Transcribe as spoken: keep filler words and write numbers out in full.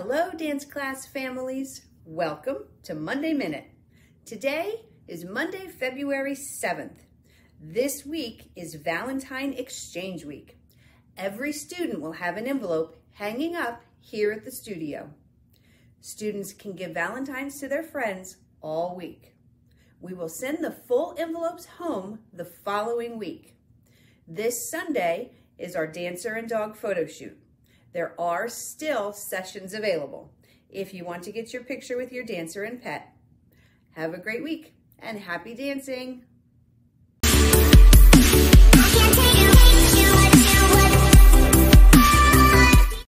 Hello, dance class families. Welcome to Monday Minute. Today is Monday, February seventh. This week is Valentine Exchange Week. Every student will have an envelope hanging up here at the studio. Students can give Valentines to their friends all week. We will send the full envelopes home the following week. This Sunday is our dancer and dog photo shoot. There are still sessions available if you want to get your picture with your dancer and pet. Have a great week and happy dancing!